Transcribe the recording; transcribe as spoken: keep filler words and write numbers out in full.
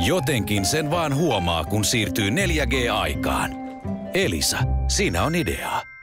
Jotenkin sen vaan huomaa, kun siirtyy neljä G-aikaan. Elisa, siinä on ideaa.